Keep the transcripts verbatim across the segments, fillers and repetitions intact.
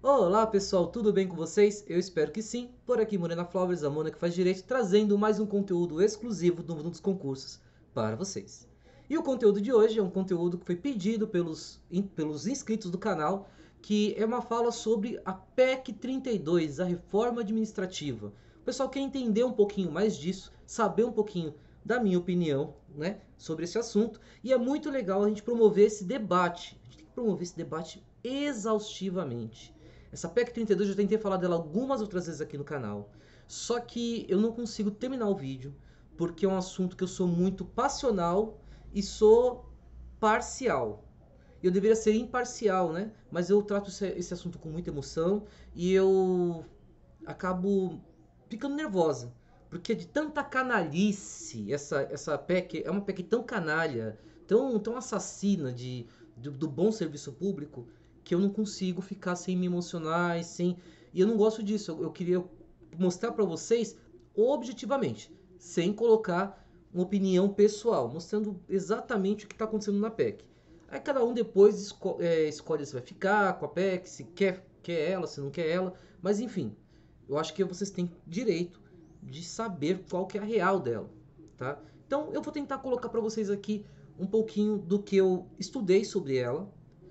Olá pessoal, tudo bem com vocês? Eu espero que sim. Por aqui Morena Flowers, a Mona que faz direito, trazendo mais um conteúdo exclusivo do mundo dos concursos para vocês. E o conteúdo de hoje é um conteúdo que foi pedido pelos, pelos inscritos do canal, que é uma fala sobre a P E C trinta e dois, a reforma administrativa. O pessoal quer entender um pouquinho mais disso, saber um pouquinho da minha opinião, né, sobre esse assunto, e é muito legal a gente promover esse debate. A gente tem que promover esse debate exaustivamente. Essa P E C trinta e dois eu já tentei falar dela algumas outras vezes aqui no canal, só que eu não consigo terminar o vídeo porque é um assunto que eu sou muito passional e sou parcial. Eu deveria ser imparcial, né? Mas eu trato esse, esse assunto com muita emoção e eu acabo ficando nervosa. Porque de tanta canalice, essa, essa P E C é uma P E C tão canalha, tão, tão assassina de, do, do bom serviço público, que eu não consigo ficar sem me emocionar e sem. E eu não gosto disso. Eu, eu queria mostrar para vocês objetivamente, sem colocar uma opinião pessoal, mostrando exatamente o que está acontecendo na P E C. Aí cada um depois esco é, escolhe se vai ficar com a P E C, se quer, quer ela, se não quer ela. Mas enfim, eu acho que vocês têm direito de saber qual que é a real dela, tá? Então eu vou tentar colocar para vocês aqui um pouquinho do que eu estudei sobre ela.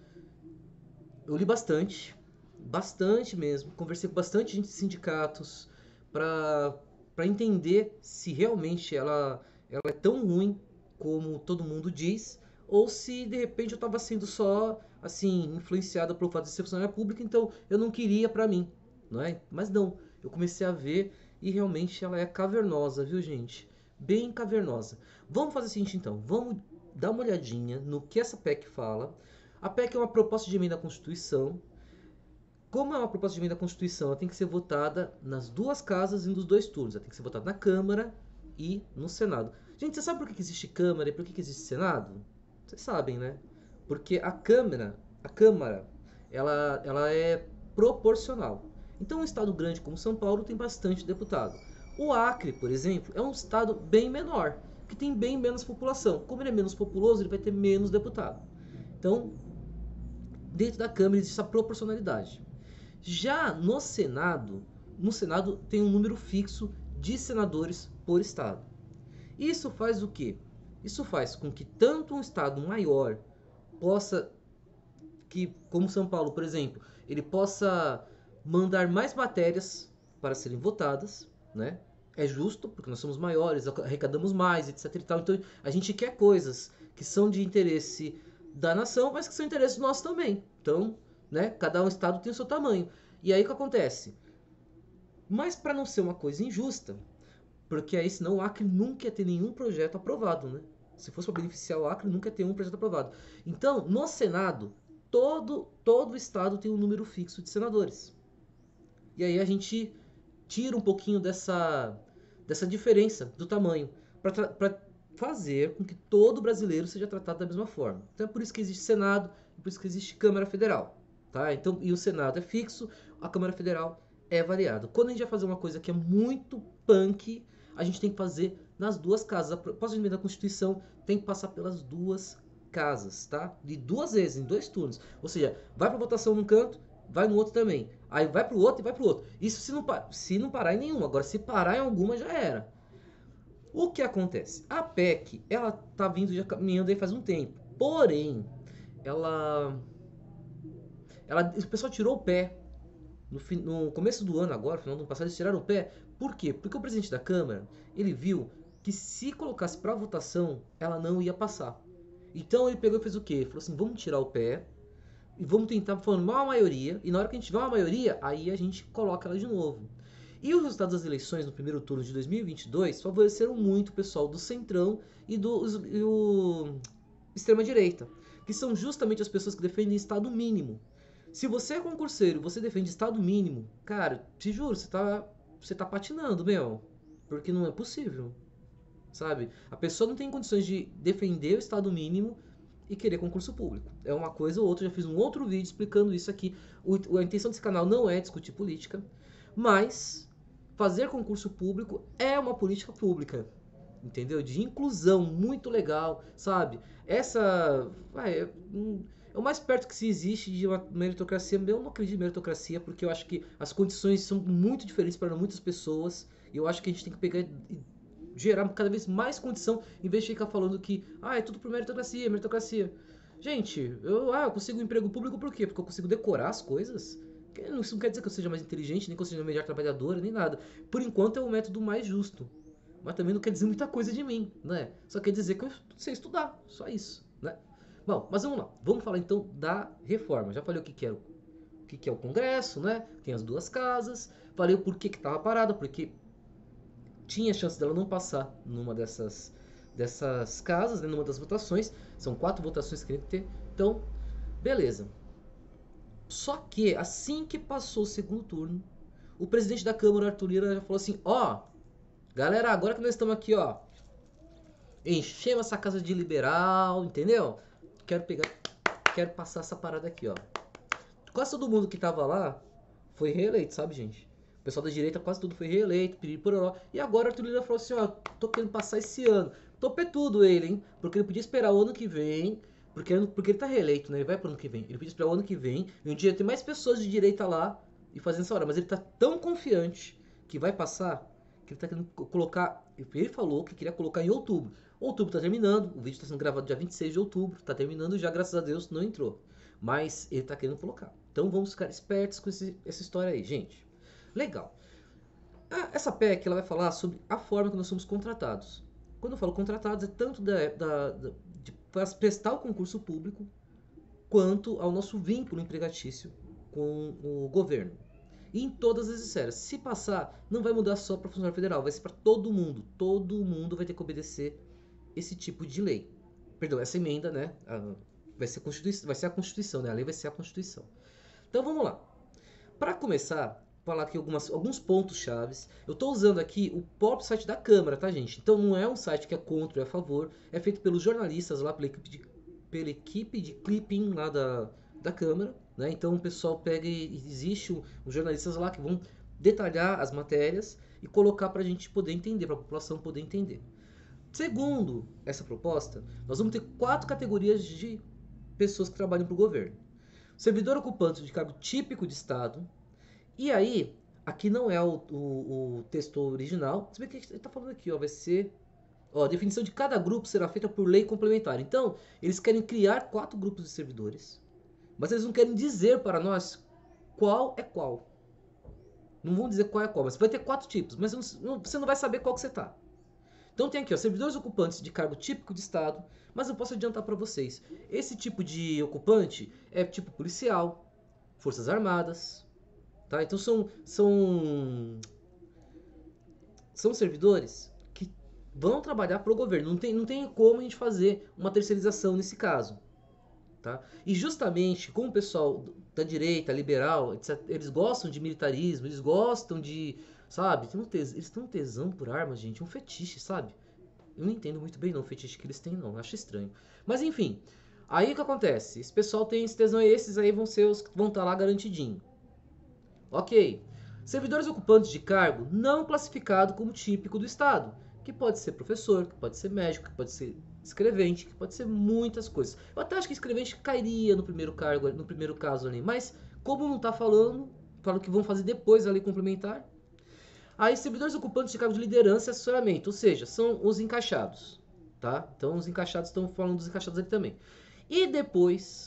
Eu li bastante, bastante mesmo. Conversei com bastante gente de sindicatos para para entender se realmente ela, ela é tão ruim como todo mundo diz, ou se de repente eu estava sendo só assim influenciado pelo fato de ser funcionária pública, então eu não queria para mim, não é? Mas não, eu comecei a ver e realmente ela é cavernosa, viu, gente? Bem cavernosa. Vamos fazer o seguinte então, vamos dar uma olhadinha no que essa P E C fala. A P E C é uma proposta de emenda à Constituição. Como é uma proposta de emenda à Constituição, ela tem que ser votada nas duas casas e nos dois turnos. Ela tem que ser votada na Câmara e no Senado. Gente, você sabe por que existe Câmara e por que existe Senado? Vocês sabem, né? Porque a Câmara, a Câmara, ela, ela é proporcional. Então, um estado grande como São Paulo tem bastante deputado. O Acre, por exemplo, é um estado bem menor, que tem bem menos população. Como ele é menos populoso, ele vai ter menos deputado. Então, dentro da Câmara existe essa proporcionalidade. Já no Senado, no Senado tem um número fixo de senadores por estado. Isso faz o quê? Isso faz com que tanto um estado maior possa, que como São Paulo, por exemplo, ele possa mandar mais matérias para serem votadas, né? É justo, porque nós somos maiores, arrecadamos mais, etc e tal. Então a gente quer coisas que são de interesse da nação, mas que são interesse nosso também. Então, né, cada um estado tem o seu tamanho. E aí o que acontece? Mas para não ser uma coisa injusta, porque aí senão o Acre nunca ia ter nenhum projeto aprovado, né? Se fosse para beneficiar o Acre, nunca ia ter um projeto aprovado. Então, no Senado, todo, todo estado tem um número fixo de senadores. E aí a gente tira um pouquinho dessa, dessa diferença do tamanho para fazer com que todo brasileiro seja tratado da mesma forma. Então é por isso que existe Senado, é por isso que existe Câmara Federal. Tá? Então, e o Senado é fixo, a Câmara Federal é variado. Quando a gente vai fazer uma coisa que é muito punk, a gente tem que fazer nas duas casas. A proposta de emenda da Constituição tem que passar pelas duas casas, tá? De duas vezes, em dois turnos. Ou seja, vai para votação num canto, vai no outro também. Aí vai pro outro e vai pro outro. Isso se não, se não parar em nenhuma. Agora, se parar em alguma, já era. O que acontece? A P E C, ela tá vindo, já caminhando aí faz um tempo. Porém, ela... ela o pessoal tirou o pé. No, no começo do ano agora, no final do ano passado, eles tiraram o pé. Por quê? Porque o presidente da Câmara, ele viu que se colocasse para votação, ela não ia passar. Então ele pegou e fez o quê? Ele falou assim, vamos tirar o pé e vamos tentar formar uma maioria, e na hora que a gente tiver uma maioria, aí a gente coloca ela de novo. E os resultados das eleições no primeiro turno de dois mil e vinte e dois favoreceram muito o pessoal do Centrão e do e o extrema-direita, que são justamente as pessoas que defendem Estado mínimo. Se você é concurseiro, você defende Estado mínimo, cara, te juro, você tá, você tá patinando, meu, porque não é possível, sabe? A pessoa não tem condições de defender o Estado mínimo e querer concurso público. É uma coisa ou outra, eu já fiz um outro vídeo explicando isso aqui. O, a intenção desse canal não é discutir política, mas fazer concurso público é uma política pública, entendeu? De inclusão, muito legal, sabe? Essa... Vai, é o mais perto que se existe de uma meritocracia. Eu não acredito em meritocracia, porque eu acho que as condições são muito diferentes para muitas pessoas. E eu acho que a gente tem que pegar e gerar cada vez mais condição, em vez de ficar falando que, ah, é tudo por meritocracia, meritocracia. Gente, eu, ah, eu consigo um emprego público por quê? Porque eu consigo decorar as coisas? Isso não quer dizer que eu seja mais inteligente, nem que eu seja melhor trabalhadora, nem nada. Por enquanto é o método mais justo. Mas também não quer dizer muita coisa de mim, né? Só quer dizer que eu sei estudar, só isso, né? Bom, mas vamos lá. Vamos falar então da reforma. Já falei o que, que é o, o que, que é o Congresso, né? Tem as duas casas. Falei o porquê que estava parada, porque tinha chance dela não passar numa dessas, dessas casas, né? Numa das votações. São quatro votações que tem que ter. Então, beleza. Só que assim que passou o segundo turno, o presidente da Câmara, Arthur Lira, já falou assim: ó, galera, agora que nós estamos aqui, ó, enchemos essa casa de liberal, entendeu? Quero pegar, quero passar essa parada aqui, ó. Quase todo mundo que tava lá foi reeleito, sabe, gente? O pessoal da direita quase tudo foi reeleito, pedir por lá. E agora o Arthur Lira falou assim: ó, tô querendo passar esse ano. Topé tudo ele, hein? Porque ele podia esperar o ano que vem. Porque, porque ele tá reeleito, né? Ele vai pro ano que vem. Ele podia esperar o ano que vem. E um dia tem mais pessoas de direita lá e fazendo essa hora. Mas ele tá tão confiante que vai passar que ele tá querendo colocar. Ele falou que queria colocar em outubro. Outubro tá terminando. O vídeo tá sendo gravado dia vinte e seis de outubro. Tá terminando já, graças a Deus, não entrou. Mas ele tá querendo colocar. Então vamos ficar espertos com esse, essa história aí, gente. Legal. Ah, essa P E C ela vai falar sobre a forma que nós somos contratados. Quando eu falo contratados, é tanto da, da, da, de prestar o concurso público, quanto ao nosso vínculo empregatício com o governo. E em todas as esferas. Se passar, não vai mudar só para funcionário federal, vai ser para todo mundo. Todo mundo vai ter que obedecer esse tipo de lei. Perdão, essa emenda, né? Vai ser, vai ser a Constituição, né? A lei vai ser a Constituição. Então vamos lá. Para começar, falar aqui algumas, alguns pontos chaves. Eu estou usando aqui o próprio site da Câmara, tá, gente? Então não é um site que é contra ou é a favor. É feito pelos jornalistas lá, pela equipe de, pela equipe de clipping lá da, da Câmara, né? Então o pessoal pega e existe os um, um jornalistas lá que vão detalhar as matérias e colocar para a gente poder entender, para a população poder entender. Segundo essa proposta, nós vamos ter quatro categorias de pessoas que trabalham para o governo. Servidor ocupante de cargo típico de Estado. E aí, aqui não é o, o, o texto original. Se bem que ele está falando aqui, ó, vai ser... Ó, a definição de cada grupo será feita por lei complementar. Então, eles querem criar quatro grupos de servidores. Mas eles não querem dizer para nós qual é qual. Não vão dizer qual é qual, mas vai ter quatro tipos. Mas não, você não vai saber qual que você está. Então tem aqui, ó, servidores ocupantes de cargo típico de Estado. Mas eu posso adiantar para vocês. Esse tipo de ocupante é tipo policial, forças armadas... Tá? Então são, são, são servidores que vão trabalhar para o governo. Não tem, não tem como a gente fazer uma terceirização nesse caso. Tá? E justamente como o pessoal da direita, liberal, etcétera, eles gostam de militarismo, eles gostam de, sabe, eles têm um tesão por armas, gente, um fetiche, sabe? Eu não entendo muito bem não o fetiche que eles têm não, eu acho estranho. Mas enfim, aí o que acontece? Esse pessoal tem esse tesão e esses aí vão ser os que vão estar lá garantidinho. Ok. Servidores ocupantes de cargo não classificado como típico do Estado, que pode ser professor, que pode ser médico, que pode ser escrevente, que pode ser muitas coisas. Eu até acho que escrevente cairia no primeiro cargo, no primeiro caso ali, mas como não está falando, falam que vão fazer depois a lei complementar. Aí servidores ocupantes de cargo de liderança e assessoramento, ou seja, são os encaixados, tá? Então os encaixados, estão falando dos encaixados aqui também. E depois...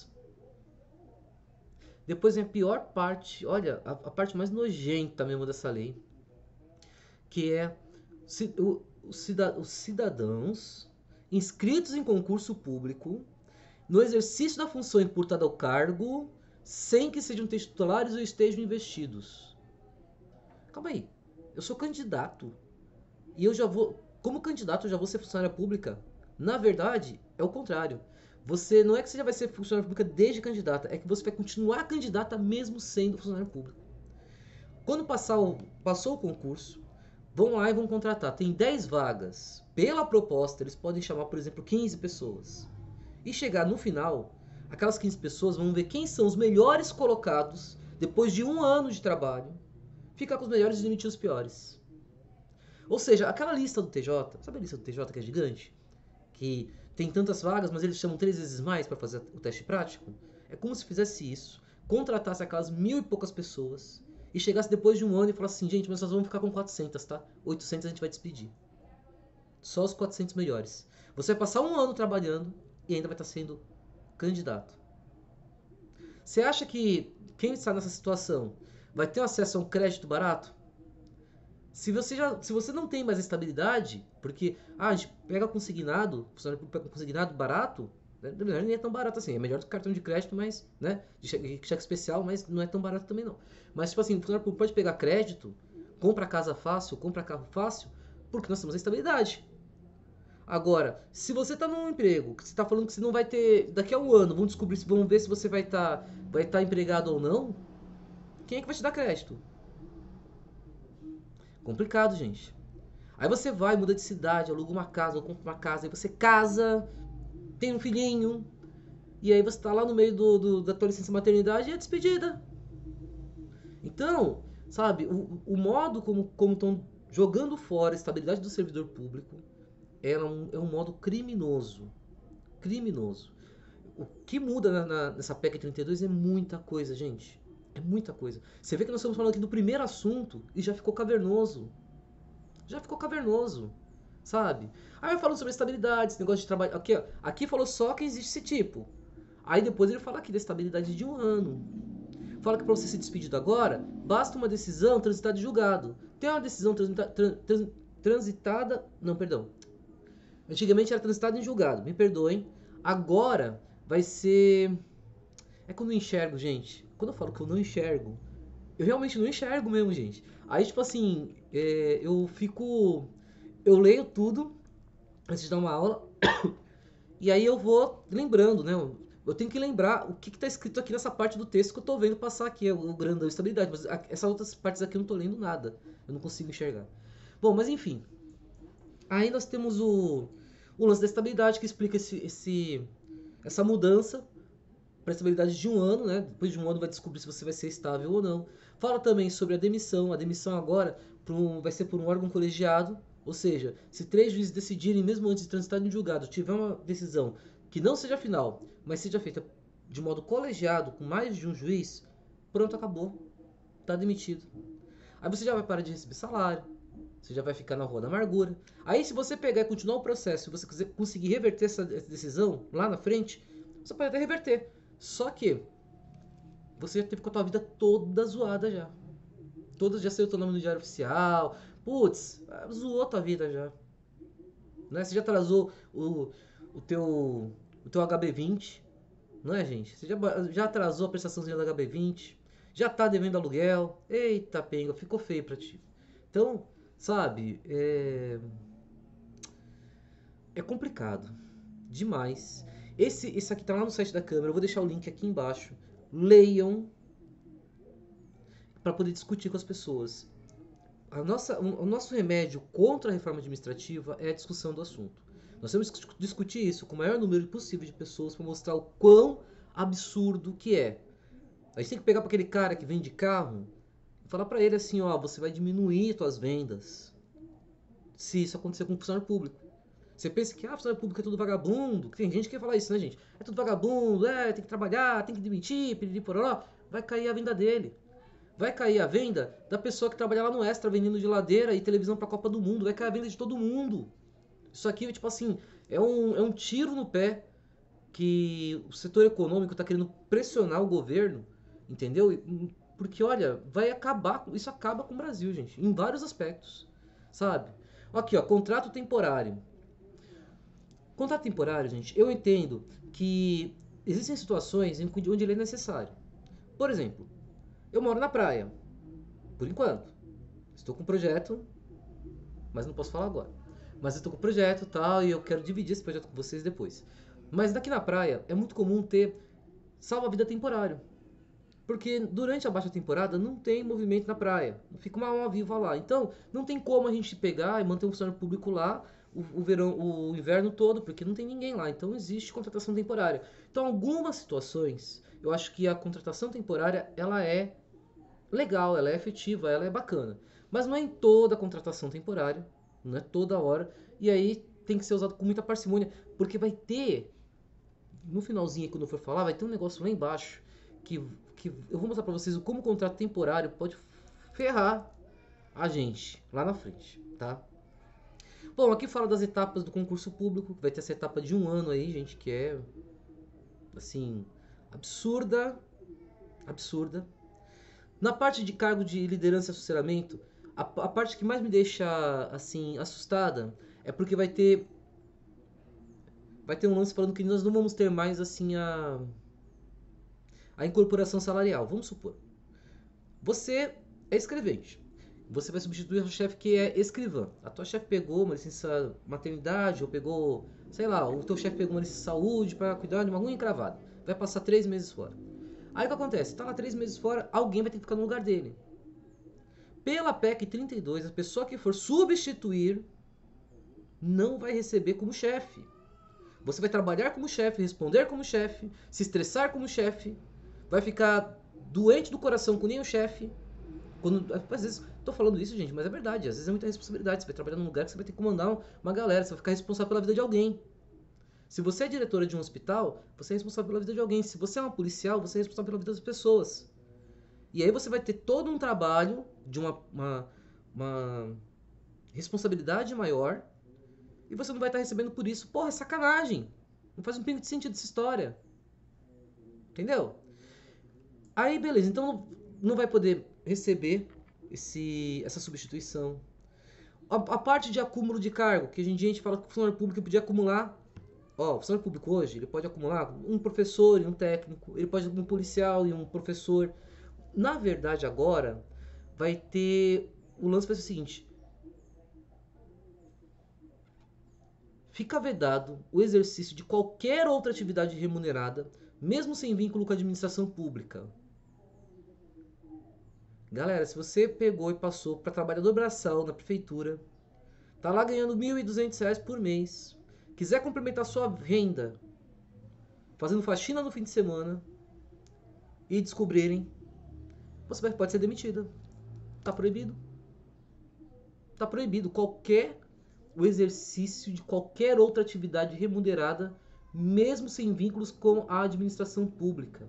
Depois vem a pior parte, olha, a, a parte mais nojenta mesmo dessa lei, que é o, o cidad, os cidadãos inscritos em concurso público no exercício da função imputada ao cargo, sem que sejam titulares ou estejam investidos. Calma aí, eu sou candidato e eu já vou, como candidato eu já vou ser funcionária pública? Na verdade, é o contrário. Você não é que você já vai ser funcionária pública desde candidata, é que você vai continuar candidata mesmo sendo funcionário público. Quando passar o, passou o concurso, vão lá e vão contratar. Tem dez vagas. Pela proposta, eles podem chamar, por exemplo, quinze pessoas. E chegar no final, aquelas quinze pessoas vão ver quem são os melhores colocados, depois de um ano de trabalho, ficar com os melhores e demitir os piores. Ou seja, aquela lista do T J, sabe a lista do T J que é gigante? Que... tem tantas vagas, mas eles chamam três vezes mais para fazer o teste prático. É como se fizesse isso, contratasse aquelas mil e poucas pessoas e chegasse depois de um ano e falasse assim, gente, mas nós vamos ficar com quatrocentas, tá? oitocentas a gente vai despedir. Só os quatrocentos melhores. Você vai passar um ano trabalhando e ainda vai estar sendo candidato. Você acha que quem está nessa situação vai ter acesso a um crédito barato? Se você, já, se você não tem mais estabilidade, porque ah, a gente pega consignado, funcionário público pega consignado barato, né? Na verdade nem é tão barato assim, é melhor do que cartão de crédito, mas, né, de cheque, cheque especial, mas não é tão barato também não. Mas tipo assim, o funcionário público pode pegar crédito, compra casa fácil, compra carro fácil, porque nós temos a estabilidade. Agora, se você está num emprego, que você está falando que você não vai ter, daqui a um ano, vamos descobrir, vamos ver se você vai estar tá, vai tá empregado ou não, quem é que vai te dar crédito? Complicado, gente. Aí você vai, muda de cidade, aluga uma casa, ou compra uma casa, aí você casa, tem um filhinho, e aí você tá lá no meio do, do, da tua licença maternidade e é despedida. Então, sabe, o, o modo como estão jogando fora a estabilidade do servidor público é um, é um modo criminoso. Criminoso. O que muda na, na, nessa P E C trinta e dois é muita coisa, gente. É muita coisa. Você vê que nós estamos falando aqui do primeiro assunto e já ficou cavernoso. Já ficou cavernoso, sabe? Aí vai falando sobre estabilidade, esse negócio de trabalho. Aqui, ó, aqui falou só que existe esse tipo. Aí depois ele fala aqui da estabilidade de um ano. Fala que para você ser despedido agora, basta uma decisão transitada de julgado. Tem uma decisão transita, trans, trans, transitada... Não, perdão. Antigamente era transitada em julgado, me perdoem. Agora vai ser... É que eu não enxergo, gente. Quando eu falo que eu não enxergo, eu realmente não enxergo mesmo, gente. Aí, tipo assim, é, eu fico... Eu leio tudo antes de dar uma aula. E aí eu vou lembrando, né? Eu tenho que lembrar o que está escrito aqui nessa parte do texto que eu estou vendo passar aqui, o grandão estabilidade. Mas essas outras partes aqui eu não estou lendo nada. Eu não consigo enxergar. Bom, mas enfim. Aí nós temos o, o lance da estabilidade que explica esse, esse, essa mudança para a estabilidade de um ano, né? Depois de um ano vai descobrir se você vai ser estável ou não. Fala também sobre a demissão. A demissão agora um, vai ser por um órgão colegiado. Ou seja, se três juízes decidirem, mesmo antes de transitar em julgado, tiver uma decisão que não seja final, mas seja feita de modo colegiado, com mais de um juiz, pronto, acabou. Tá demitido. Aí você já vai parar de receber salário, você já vai ficar na rua da amargura. Aí se você pegar e continuar o processo, e você quiser conseguir reverter essa decisão lá na frente, você pode até reverter. Só que você já teve com a tua vida toda zoada já. Todas já saiu teu nome no diário oficial. Putz, zoou tua vida já. Né? Você já atrasou o, o, teu, o teu H B vinte. Não é, gente? Você já, já atrasou a prestaçãozinha do H B vinte. Já tá devendo aluguel. Eita, penga, ficou feio pra ti. Então, sabe, é... é complicado. Demais. Esse, esse aqui tá lá no site da Câmara. Eu vou deixar o link aqui embaixo. Leiam para poder discutir com as pessoas. A nossa, o, o nosso remédio contra a reforma administrativa é a discussão do assunto. Nós temos que discutir isso com o maior número possível de pessoas para mostrar o quão absurdo que é. A gente tem que pegar para aquele cara que vende carro e falar para ele assim, ó, você vai diminuir suas vendas se isso acontecer com o funcionário público. Você pensa que ah, funcionário público é tudo vagabundo, tem gente que quer falar isso, né, gente? É tudo vagabundo, é, tem que trabalhar, tem que demitir, piriri pororó, vai cair a venda dele. Vai cair a venda da pessoa que trabalha lá no Extra vendendo geladeira e televisão pra Copa do Mundo. Vai cair a venda de todo mundo. Isso aqui, tipo assim, é um, é um tiro no pé que o setor econômico tá querendo pressionar o governo, entendeu? Porque, olha, vai acabar, isso acaba com o Brasil, gente, em vários aspectos, sabe? Aqui, ó, contrato temporário. Contrato temporário, gente, eu entendo que existem situações onde ele é necessário. Por exemplo, eu moro na praia, por enquanto. Estou com um projeto, mas não posso falar agora. Mas estou com um projeto e tal, e eu quero dividir esse projeto com vocês depois. Mas daqui na praia é muito comum ter salva-vida temporário. Porque durante a baixa temporada não tem movimento na praia. Fica uma alma viva lá. Então não tem como a gente pegar e manter um funcionário público lá o, o, verão, o inverno todo, porque não tem ninguém lá. Então existe contratação temporária. Então algumas situações, eu acho que a contratação temporária ela é legal, ela é efetiva, ela é bacana. Mas não é em toda a contratação temporária, não é toda hora. E aí tem que ser usado com muita parcimônia, porque vai ter no finalzinho, quando eu for falar, vai ter um negócio lá embaixo que, que eu vou mostrar pra vocês como o contrato temporário pode ferrar a gente lá na frente, tá? Bom, aqui fala das etapas do concurso público. Vai ter essa etapa de um ano aí, gente, que é, assim, absurda, absurda. Na parte de cargo de liderança e assessoramento, a, a parte que mais me deixa, assim, assustada é porque vai ter vai ter um lance falando que nós não vamos ter mais, assim, a a incorporação salarial. Vamos supor, você é escrevente. Você vai substituir a sua chefe que é escrivã. A tua chefe pegou uma licença maternidade ou pegou, sei lá, o teu chefe pegou uma licença saúde para cuidar de uma unha encravada. Vai passar três meses fora. Aí o que acontece? Tá lá três meses fora, alguém vai ter que ficar no lugar dele. Pela P E C trinta e dois, a pessoa que for substituir não vai receber como chefe. Você vai trabalhar como chefe, responder como chefe, se estressar como chefe, vai ficar doente do coração com nem o chefe. Quando, às vezes, tô falando isso, gente, mas é verdade. Às vezes é muita responsabilidade. Você vai trabalhar num lugar que você vai ter que comandar uma galera. Você vai ficar responsável pela vida de alguém. Se você é diretora de um hospital, você é responsável pela vida de alguém. Se você é uma policial, você é responsável pela vida das pessoas. E aí você vai ter todo um trabalho de uma, uma, uma responsabilidade maior e você não vai estar recebendo por isso. Porra, é sacanagem. Não faz um pingo de sentido essa história. Entendeu? Aí, beleza. Então, não vai poder receber esse, essa substituição. A, a parte de acúmulo de cargo, que a gente, a gente fala que o funcionário público podia acumular. Ó, o funcionário público hoje, ele pode acumular um professor e um técnico, ele pode um policial e um professor. Na verdade, agora, vai ter... O lance vai ser o seguinte. Fica vedado o exercício de qualquer outra atividade remunerada, mesmo sem vínculo com a administração pública. Galera, se você pegou e passou para trabalhador braçal na prefeitura, tá lá ganhando mil e duzentos reais por mês, quiser complementar sua renda fazendo faxina no fim de semana e descobrirem, você pode ser demitida. Tá proibido. Tá proibido qualquer o exercício de qualquer outra atividade remunerada, mesmo sem vínculos com a administração pública.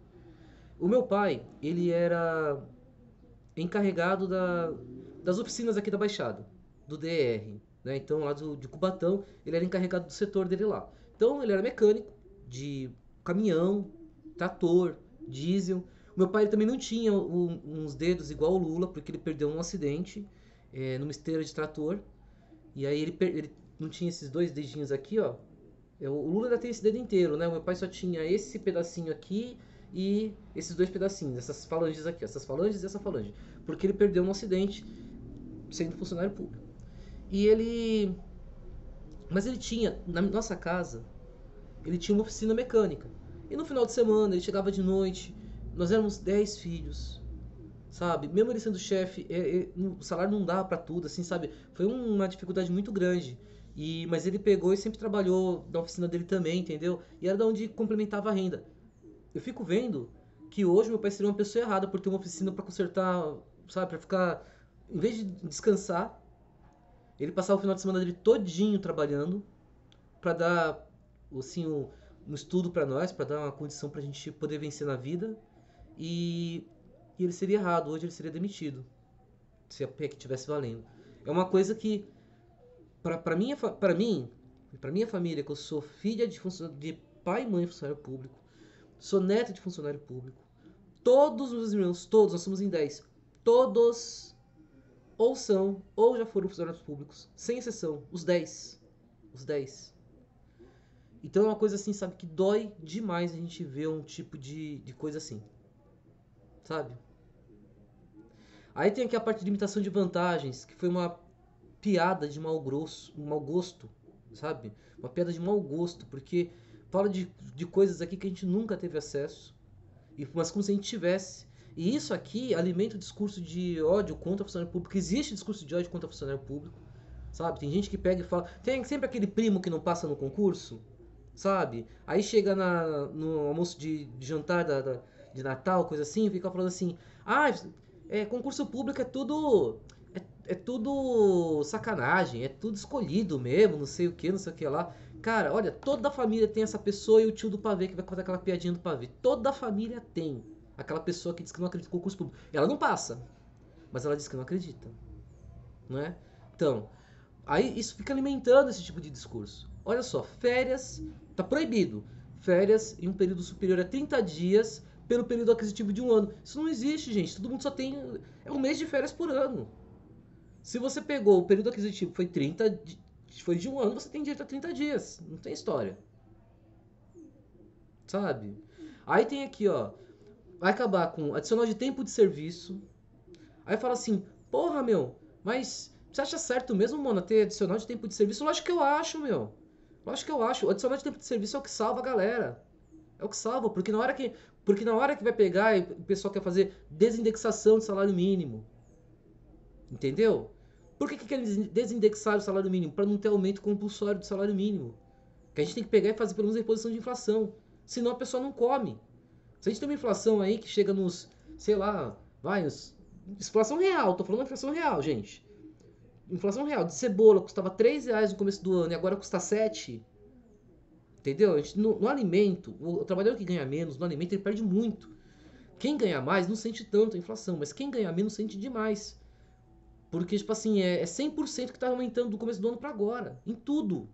O meu pai, ele era encarregado da, das oficinas aqui da Baixada, do D R, né? Então, lá do, de Cubatão, ele era encarregado do setor dele lá. Então, ele era mecânico de caminhão, trator, diesel. O meu pai ele também não tinha um, uns dedos igual o Lula, porque ele perdeu um acidente é, numa esteira de trator. E aí ele, ele não tinha esses dois dedinhos aqui, ó. O Lula ainda tem esse dedo inteiro, né? O meu pai só tinha esse pedacinho aqui e esses dois pedacinhos, essas falanges aqui, essas falanges e essa falange. Porque ele perdeu um acidente sendo funcionário público. E ele... Mas ele tinha, na nossa casa, ele tinha uma oficina mecânica. E no final de semana, ele chegava de noite, nós éramos dez filhos, sabe? Mesmo ele sendo chefe, é, é, o salário não dava pra tudo, assim, sabe? Foi uma dificuldade muito grande. E, mas ele pegou e sempre trabalhou na oficina dele também, entendeu? E era da onde complementava a renda. Eu fico vendo que hoje meu pai seria uma pessoa errada por ter uma oficina pra consertar, sabe? Pra ficar, em vez de descansar, ele passava o final de semana dele todinho trabalhando pra dar, assim, um, um estudo pra nós, pra dar uma condição pra gente poder vencer na vida. E, e ele seria errado, hoje ele seria demitido, se a P E C tivesse valendo. É uma coisa que para minha para mim, para minha família, que eu sou filha de funcionário, de pai e mãe funcionário público, sou neta de funcionário público. Todos os meus irmãos, todos, nós somos em dez. Todos ou são ou já foram funcionários públicos, sem exceção, os dez. Os dez. Então é uma coisa assim, sabe, que dói demais a gente ver um tipo de, de coisa assim. Sabe? Aí tem aqui a parte de limitação de vantagens, que foi uma piada de mau, grosso, mau gosto, sabe? Uma piada de mau gosto, porque fala de, de coisas aqui que a gente nunca teve acesso, e, mas como se a gente tivesse. E isso aqui alimenta o discurso de ódio contra o funcionário público. Existe discurso de ódio contra o funcionário público, sabe? Tem gente que pega e fala... Tem sempre aquele primo que não passa no concurso, sabe? Aí chega na, no almoço de, de jantar da, da, de Natal, coisa assim, e fica falando assim... Ah, é, concurso público é tudo... É, é tudo sacanagem, é tudo escolhido mesmo, não sei o que, não sei o que lá. Cara, olha, toda a família tem essa pessoa e o tio do pavê que vai contar aquela piadinha do pavê. Toda a família tem aquela pessoa que diz que não acredita em concurso público. Ela não passa, mas ela diz que não acredita, não é? Então, aí isso fica alimentando esse tipo de discurso. Olha só, férias, tá proibido. Férias em um período superior a trinta dias pelo período aquisitivo de um ano. Isso não existe, gente. Todo mundo só tem... É um mês de férias por ano. Se você pegou o período aquisitivo foi trinta, foi de um ano, você tem direito a trinta dias. Não tem história. Sabe? Aí tem aqui, ó. Vai acabar com adicional de tempo de serviço. Aí fala assim, porra, meu, mas você acha certo mesmo, Mona, ter adicional de tempo de serviço? Lógico que eu acho, meu. Lógico que eu acho. O adicional de tempo de serviço é o que salva a galera. É o que salva, porque na hora que, porque na hora que vai pegar e o pessoal quer fazer desindexação de salário mínimo. Entendeu? Por que, que querem desindexar o salário mínimo? Para não ter aumento compulsório do salário mínimo. Que a gente tem que pegar e fazer pelo menos a reposição de inflação. Senão a pessoa não come. Se a gente tem uma inflação aí que chega nos, sei lá, vai, nos, inflação real, tô falando de inflação real, gente. Inflação real de cebola custava três reais no começo do ano e agora custa sete. Entendeu? A gente, no, no alimento, o, o trabalhador que ganha menos no alimento ele perde muito. Quem ganha mais não sente tanto a inflação, mas quem ganha menos sente demais. Porque, tipo assim, é, é cem por cento que está aumentando do começo do ano para agora. Em tudo.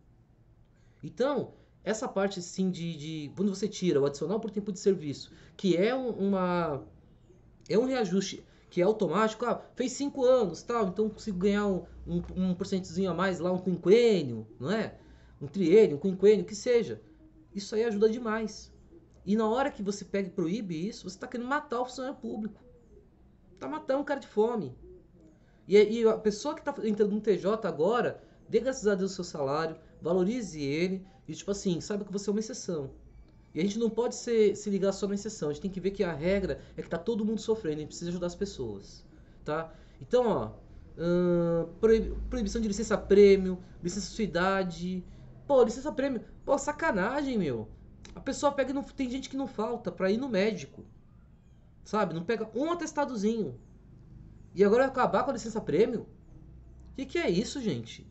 Então, essa parte, sim, de, de... Quando você tira o adicional por tempo de serviço, que é um, uma... É um reajuste que é automático. Ah, fez cinco anos, tal, então consigo ganhar um, um, um porcentozinho a mais lá, um quinquênio, não é? Um triênio, um quinquênio, que seja. Isso aí ajuda demais. E na hora que você pega e proíbe isso, você está querendo matar o funcionário público. Está matando um cara de fome. E, e a pessoa que está entrando no T J agora, dê graças a Deus o seu salário, valorize ele e, tipo assim, saiba que você é uma exceção. E a gente não pode ser, se ligar só na exceção, a gente tem que ver que a regra é que tá todo mundo sofrendo, a gente precisa ajudar as pessoas, tá? Então, ó, hum, proibição de licença-prêmio, licença-suidade, pô, licença-prêmio, pô, sacanagem, meu. A pessoa pega e não, tem gente que não falta pra ir no médico, sabe? Não pega um atestadozinho. E agora vai acabar com a licença-prêmio? O que, que é isso, gente?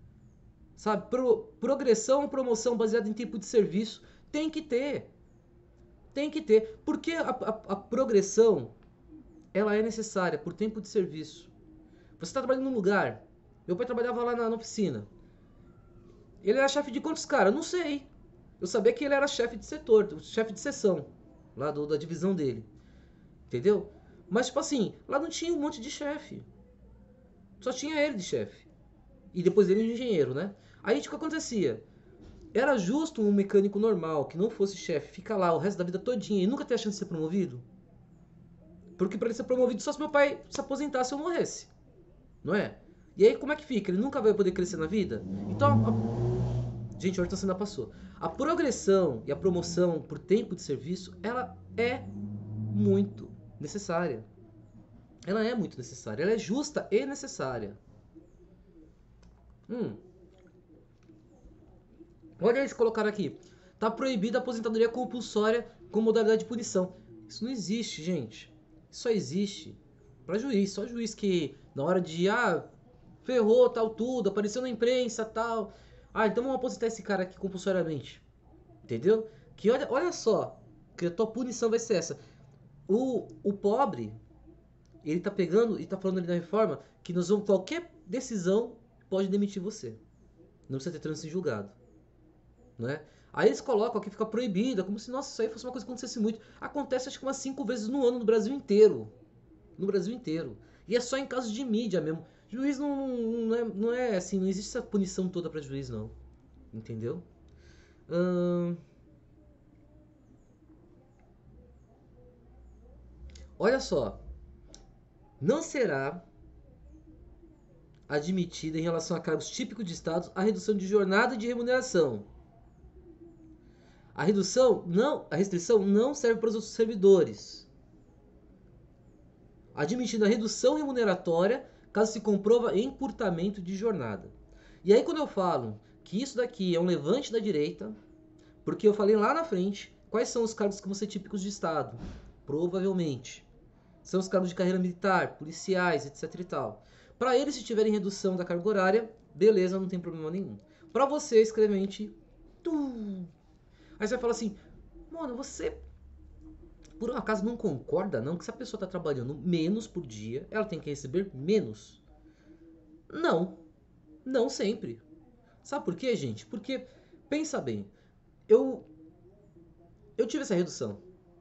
Sabe? Pro, progressão, promoção baseada em tempo de serviço. Tem que ter. Tem que ter. Porque a, a, a progressão, ela é necessária por tempo de serviço. Você está trabalhando num lugar. Meu pai trabalhava lá na, na oficina. Ele era chefe de quantos caras? Não sei. Eu sabia que ele era chefe de setor, chefe de seção. Lá do, da divisão dele. Entendeu? Mas, tipo assim, lá não tinha um monte de chefe. Só tinha ele de chefe. E depois ele de engenheiro, né? Aí, tipo, o que acontecia? Era justo um mecânico normal, que não fosse chefe, ficar lá o resto da vida todinha e nunca ter a chance de ser promovido? Porque pra ele ser promovido só se meu pai se aposentasse ou morresse. Não é? E aí, como é que fica? Ele nunca vai poder crescer na vida? Então, a... gente, a hora ainda passou. A progressão e a promoção por tempo de serviço, ela é muito necessária. Ela é muito necessária. Ela é justa e necessária. Hum. Olha eles colocaram aqui. Tá proibida a aposentadoria compulsória com modalidade de punição. Isso não existe, gente. Isso só existe para juiz. Só juiz que na hora de... Ah, ferrou, tal, tudo. Apareceu na imprensa, tal. Ah, então vamos aposentar esse cara aqui compulsoriamente. Entendeu? Que olha, olha só. Que a tua punição vai ser essa. O, o pobre... Ele tá pegando e tá falando ali na reforma que nós vamos, qualquer decisão pode demitir você. Não precisa ter trânsito em julgado. Né? Aí eles colocam aqui, fica proibida, como se, nossa, isso aí fosse uma coisa que acontecesse muito. Acontece acho que umas cinco vezes no ano no Brasil inteiro. No Brasil inteiro. E é só em casos de mídia mesmo. Juiz não, não, é, não é assim, não existe essa punição toda pra juiz, não. Entendeu? Hum... Olha só. Não será admitida em relação a cargos típicos de Estado a redução de jornada e de remuneração. A redução não, a restrição não serve para os outros servidores. Admitida a redução remuneratória caso se comprova encurtamento de jornada. E aí quando eu falo que isso daqui é um levante da direita, porque eu falei lá na frente quais são os cargos que vão ser típicos de Estado, provavelmente. São os cargos de carreira militar, policiais, etc e tal. Para eles, se tiverem redução da carga horária, beleza, não tem problema nenhum. Para você, escrevente, Tu. Aí você vai falar assim, mano, você por um acaso não concorda não que se a pessoa está trabalhando menos por dia, ela tem que receber menos? Não, não sempre. Sabe por quê, gente? Porque, pensa bem, eu, eu tive essa redução.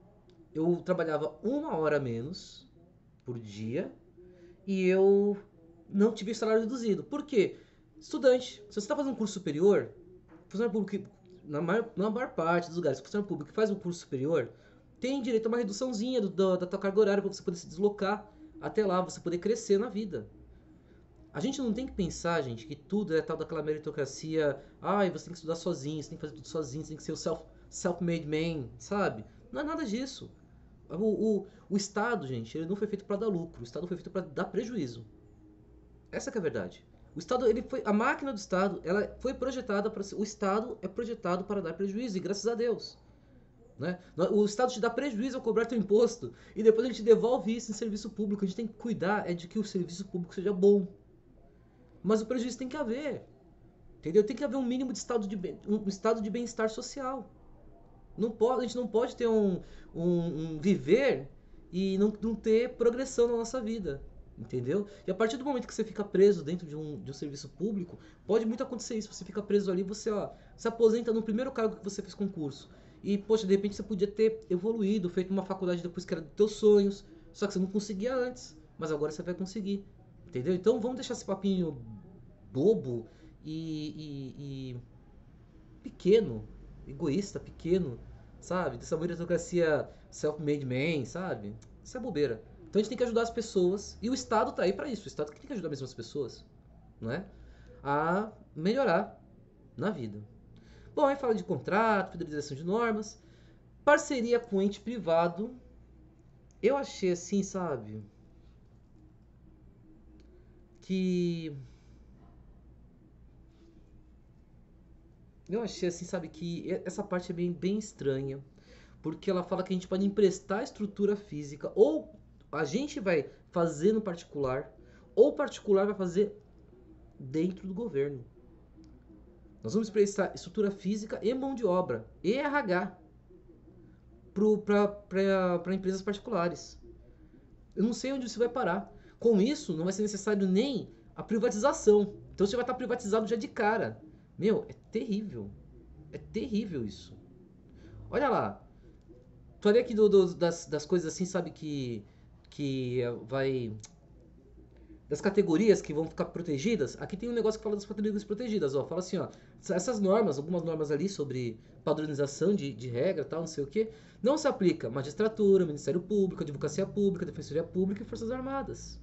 Eu trabalhava uma hora menos por dia e eu não tive salário reduzido. Por quê? Estudante, se você está fazendo um curso superior, funcionário público, na maior, na maior parte dos lugares, funcionário público que faz um curso superior, tem direito a uma reduçãozinha do, do, da tua carga horária para você poder se deslocar até lá, você poder crescer na vida. A gente não tem que pensar, gente, que tudo é tal daquela meritocracia. Ai, você tem que estudar sozinho, você tem que fazer tudo sozinho, você tem que ser o self, self-made man, sabe? Não é nada disso. O, o, o Estado, gente, ele não foi feito para dar lucro. O Estado foi feito para dar prejuízo. Essa que é a verdade. O Estado, ele foi, a máquina do Estado, ela foi projetada para o Estado é projetado para dar prejuízo e graças a Deus, né? O Estado te dá prejuízo ao cobrar teu imposto e depois ele te devolve isso em serviço público. A gente tem que cuidar é de que o serviço público seja bom. Mas o prejuízo tem que haver. Entendeu? Tem que haver um mínimo de estado de, um estado de bem-estar social. Não pode, a gente não pode ter um, um, um viver e não, não ter progressão na nossa vida. Entendeu? E a partir do momento que você fica preso dentro de um, de um serviço público, pode muito acontecer isso. Você fica preso ali, você ó, se aposenta no primeiro cargo que você fez concurso. E, poxa, de repente você podia ter evoluído, feito uma faculdade depois que era dos teus sonhos, só que você não conseguia antes. Mas agora você vai conseguir. Entendeu? Então vamos deixar esse papinho bobo e, e, e pequeno, egoísta, pequeno, sabe? Dessa meritocracia self-made man, sabe? Isso é bobeira. Então a gente tem que ajudar as pessoas, e o Estado tá aí para isso. O Estado que tem que ajudar mesmo as pessoas, não é? A melhorar na vida. Bom, aí fala de contrato, fidelização de normas, parceria com ente privado. Eu achei assim, sabe? Que eu achei assim, sabe, que essa parte é bem, bem estranha, porque ela fala que a gente pode emprestar estrutura física, ou a gente vai fazer no particular, ou o particular vai fazer dentro do governo. Nós vamos emprestar estrutura física e mão de obra, e R H, para empresas particulares. Eu não sei onde isso vai parar. Com isso, não vai ser necessário nem a privatização. Então você vai estar privatizado já de cara. Meu, é terrível. É terrível isso. Olha lá. Falei aqui do, do, das, das coisas assim, sabe, que, que vai... Das categorias que vão ficar protegidas. Aqui tem um negócio que fala das categorias protegidas. Ó. Fala assim, ó. Essas normas, algumas normas ali sobre padronização de, de regra, tal, não sei o que, não se aplica magistratura, Ministério Público, Advocacia Pública, Defensoria Pública e Forças Armadas.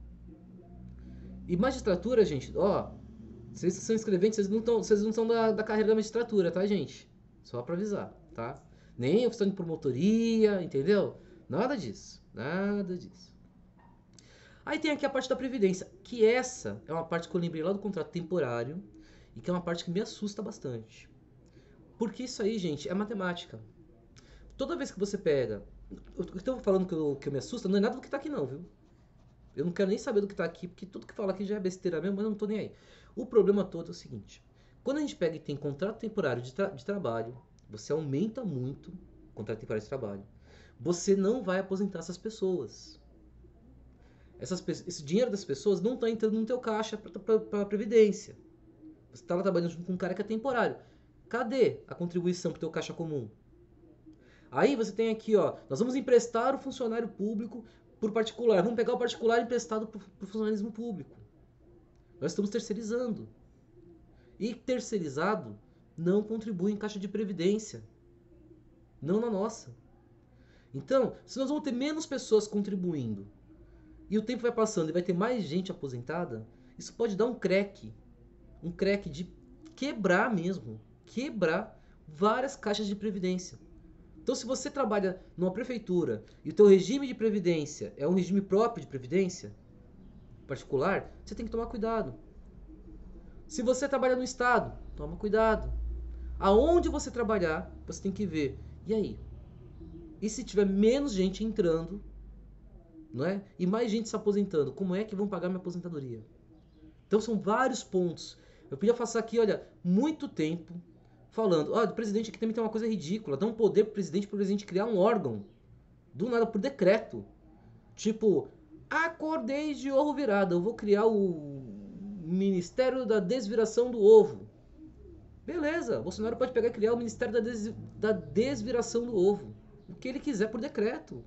E magistratura, gente, ó, vocês que são escreventes, vocês não estão, vocês não são da, da carreira da magistratura, tá, gente? Só pra avisar, tá? Nem oficina de promotoria, entendeu? Nada disso, nada disso. Aí tem aqui a parte da previdência, que essa é uma parte que eu lembrei lá do contrato temporário e que é uma parte que me assusta bastante. Porque isso aí, gente, é matemática. Toda vez que você pega... Eu estou falando que eu, que eu me assusta, não é nada do que tá aqui não, viu? Eu não quero nem saber do que tá aqui, porque tudo que fala aqui já é besteira mesmo, mas eu não tô nem aí. O problema todo é o seguinte. Quando a gente pega e tem contrato temporário de, tra de trabalho, você aumenta muito o contrato temporário de trabalho. Você não vai aposentar essas pessoas. Essas, esse dinheiro das pessoas não está entrando no teu caixa para a previdência. Você está lá trabalhando junto com um cara que é temporário. Cadê a contribuição para o teu caixa comum? Aí você tem aqui, ó, nós vamos emprestar o funcionário público por particular. Vamos pegar o particular emprestado para o funcionalismo público. Nós estamos terceirizando. E terceirizado não contribui em caixa de previdência. Não na nossa. Então, se nós vamos ter menos pessoas contribuindo e o tempo vai passando e vai ter mais gente aposentada, isso pode dar um crack. Um crack de quebrar mesmo. Quebrar várias caixas de previdência. Então, se você trabalha numa prefeitura e o teu regime de previdência é um regime próprio de previdência particular, você tem que tomar cuidado. Se você trabalha no Estado, toma cuidado. Aonde você trabalhar, você tem que ver. E aí? E se tiver menos gente entrando, não é? E mais gente se aposentando, como é que vão pagar minha aposentadoria? Então são vários pontos. Eu podia passar aqui, olha, muito tempo falando, ó, oh, o presidente aqui também tem uma coisa ridícula, dá um poder pro presidente, pro presidente criar um órgão, do nada, por decreto. Tipo, acordei de ovo virado, eu vou criar o Ministério da Desviração do Ovo. Beleza, Bolsonaro pode pegar e criar o Ministério da, des... da Desviração do Ovo. O que ele quiser por decreto.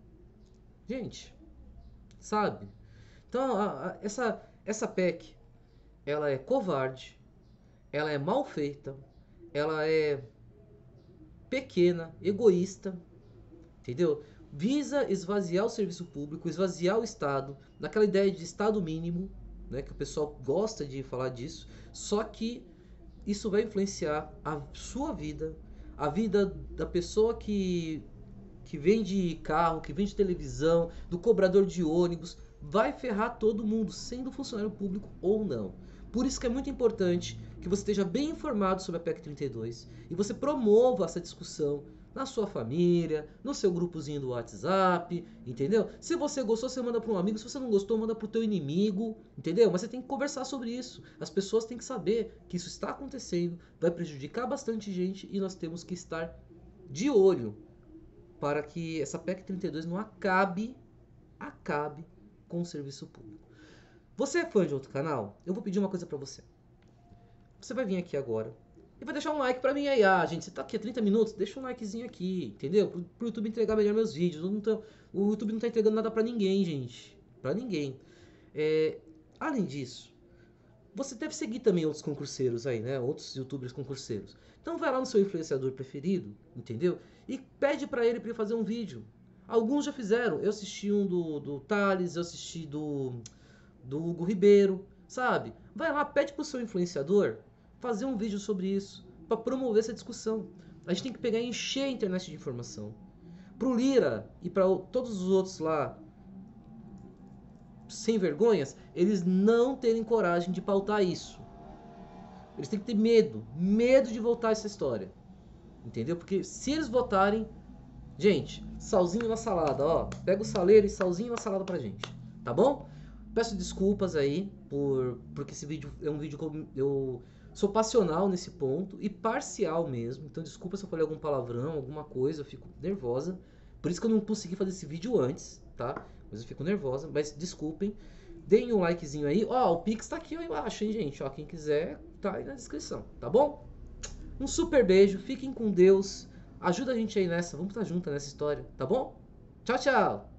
Gente, sabe? Então, a, a, essa, essa P E C, ela é covarde, ela é mal feita, ela é pequena, egoísta, entendeu? Visa esvaziar o serviço público, esvaziar o Estado, naquela ideia de Estado mínimo, né, que o pessoal gosta de falar disso, só que isso vai influenciar a sua vida, a vida da pessoa que, que vende carro, que vende televisão, do cobrador de ônibus, vai ferrar todo mundo, sendo funcionário público ou não. Por isso que é muito importante que você esteja bem informado sobre a P E C trinta e dois e você promova essa discussão na sua família, no seu grupozinho do WhatsApp, entendeu? Se você gostou, você manda para um amigo, se você não gostou, manda para o teu inimigo, entendeu? Mas você tem que conversar sobre isso. As pessoas têm que saber que isso está acontecendo, vai prejudicar bastante gente e nós temos que estar de olho para que essa P E C trinta e dois não acabe, acabe com o serviço público. Você é fã de outro canal? Eu vou pedir uma coisa para você. Você vai vir aqui agora e vai deixar um like pra mim aí. Ah, gente, você tá aqui há trinta minutos? Deixa um likezinho aqui, entendeu? Pro, pro YouTube entregar melhor meus vídeos. Não tô, o YouTube não tá entregando nada pra ninguém, gente. Pra ninguém. É, além disso, você deve seguir também outros concurseiros aí, né? Outros youtubers concurseiros. Então vai lá no seu influenciador preferido, entendeu? E pede pra ele pra ele fazer um vídeo. Alguns já fizeram. Eu assisti um do, do Thales, eu assisti do, do Hugo Ribeiro, sabe? Vai lá, pede pro seu influenciador fazer um vídeo sobre isso, para promover essa discussão. A gente tem que pegar e encher a internet de informação. Pro Lira e para todos os outros lá, sem vergonhas, eles não terem coragem de pautar isso. Eles têm que ter medo, medo de voltar essa história. Entendeu? Porque se eles votarem, gente, salzinho na salada, ó, pega o saleiro e salzinho na salada pra gente, tá bom? Peço desculpas aí por porque esse vídeo é um vídeo que eu, eu sou passional nesse ponto e parcial mesmo. Então desculpa se eu falei algum palavrão, alguma coisa, eu fico nervosa. Por isso que eu não consegui fazer esse vídeo antes, tá? Mas eu fico nervosa, mas desculpem. Deem um likezinho aí. Ó, o Pix tá aqui ó, embaixo, hein, gente? Ó, quem quiser, tá aí na descrição, tá bom? Um super beijo, fiquem com Deus. Ajuda a gente aí nessa, vamos estar juntos nessa história, tá bom? Tchau, tchau!